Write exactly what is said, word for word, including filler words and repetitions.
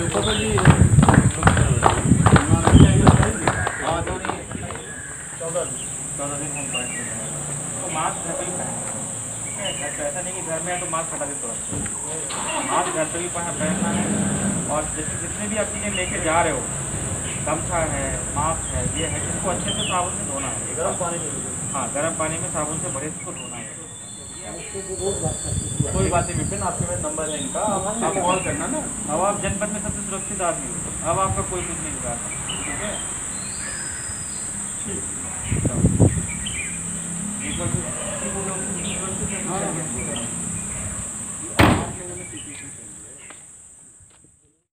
Mask घर पे भी पहनना, घर पे ऐसा नहीं कि घर में है तो मास्क हटा दे तुरंत। मास्क घर पे भी पहनना है। और जैसे जितने भी आप चीज़ें लेके जा रहे हो, गमछा है, मास्क है, ये है, इसको अच्छे से साबुन से धोना है। गर्म पानी में, हाँ गर्म पानी में साबुन से बड़े इसको धोना है। कोई बात नहीं विपिन, आपके पास नंबर है इनका, आप कॉल करना ना। अब आप जनपद में सबसे सुरक्षित आदमी हो, अब आपका कोई कुछ नहीं बिगाड़ सकता। ठीक है।